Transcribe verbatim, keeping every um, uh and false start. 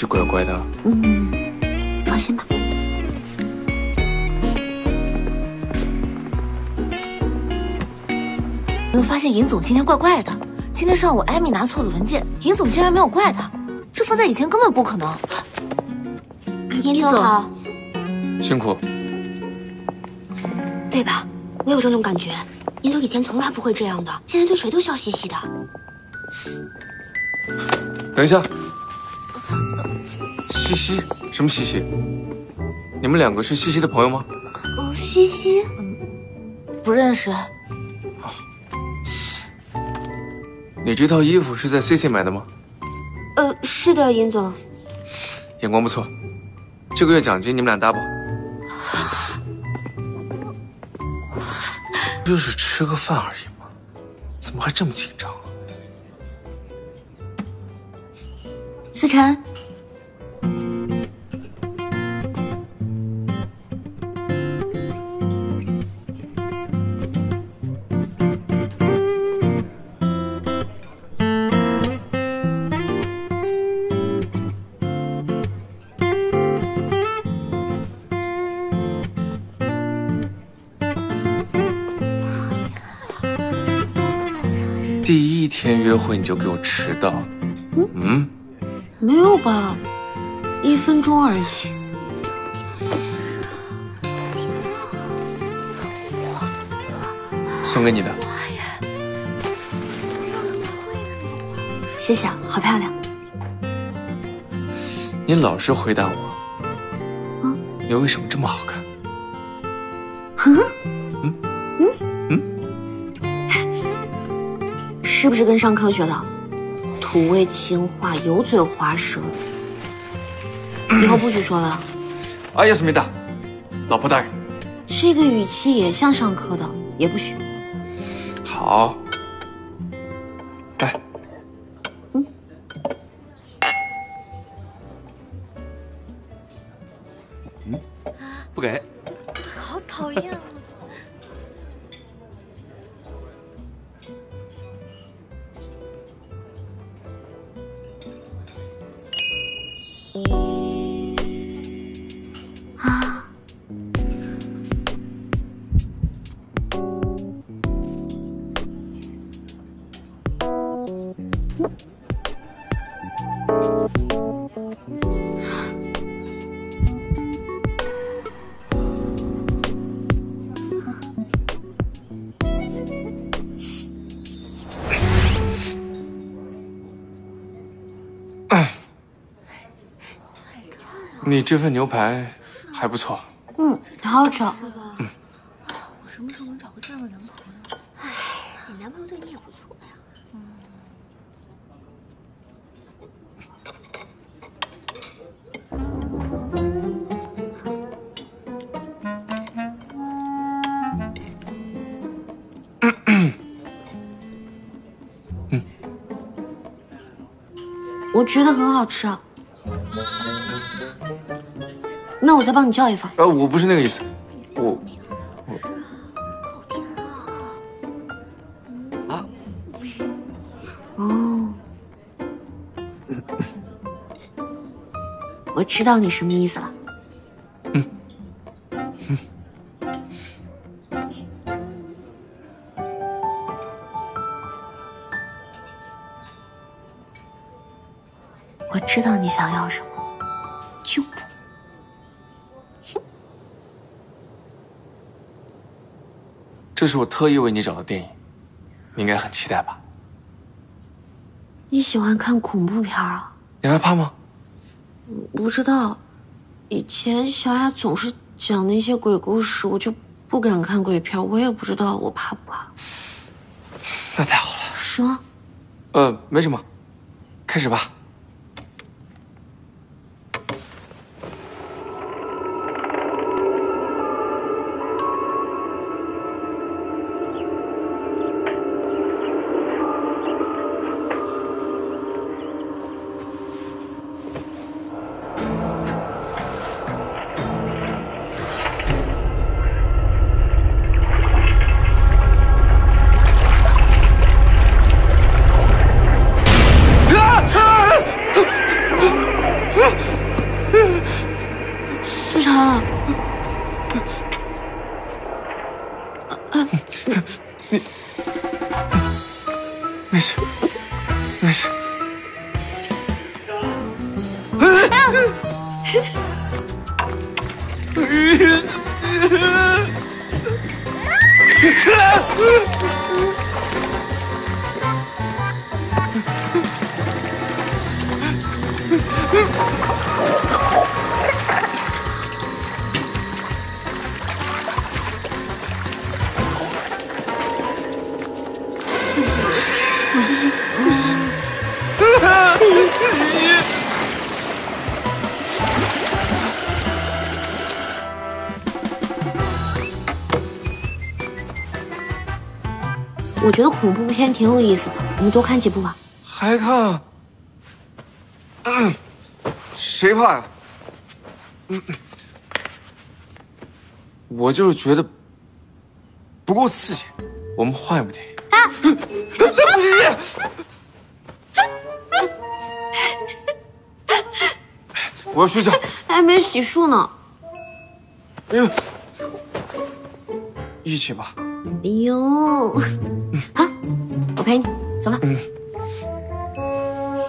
许怪怪的。 嗯，放心吧。我发现尹总今天怪怪的。今天上午艾米拿错了文件，尹总竟然没有怪他，这放在以前根本不可能。尹总好， 辛苦。 对吧？我有这种感觉，尹总以前从来不会这样的，现在对谁都笑嘻嘻的。 等一下，西西，什么西西？你们两个是西西的朋友吗？ 哦，西西，嗯，不认识。 你这套衣服是在 C C 买的吗？ 呃，是的，尹总。 眼光不错，这个月奖金你们俩 double。不就是吃个饭而已吗？怎么还这么紧张啊？ 思辰。 第一天约会你就给我迟到，嗯？嗯， 没有吧，一分钟而已。 送给你的。 谢谢啊，好漂亮。 你老实回答我，嗯，你为什么这么好看？ 嗯嗯嗯嗯， 是不是跟上课学的？土味情话，油嘴滑舌，以后不许说了。 阿耶斯米达，老婆大人。 这个语气也像上课的，也不许。 好，来。 嗯。 嗯，不给。 好讨厌啊！啊！ 你这份牛排还不错。 嗯，好好吃。 嗯。 我什么时候能找个这样的男朋友？ 哎，你男朋友对你也不错呀。嗯。 嗯。 我觉得很好吃啊。那我再帮你叫一份。 呃，我不是那个意思，我我啊哦，我知道你什么意思了。 嗯嗯， 我知道你想要什么，就不。 这是我特意为你找的电影，你应该很期待吧？ 你喜欢看恐怖片啊？ 你害怕吗？ 不知道，以前小雅总是讲那些鬼故事，我就不敢看鬼片。我也不知道我怕不怕。 那太好了。 是吗？ 呃，没什么，开始吧。啊啊思成， 你没事，没事。 我觉得恐怖片挺有意思的，我们多看几部吧。 还看？嗯，谁怕呀？嗯，我就是觉得不够刺激，我们换一部电影。啊！我要睡觉， 还没洗漱呢。 哎呦，一起吧。 哎呦，好，我陪你，走吧。 嗯。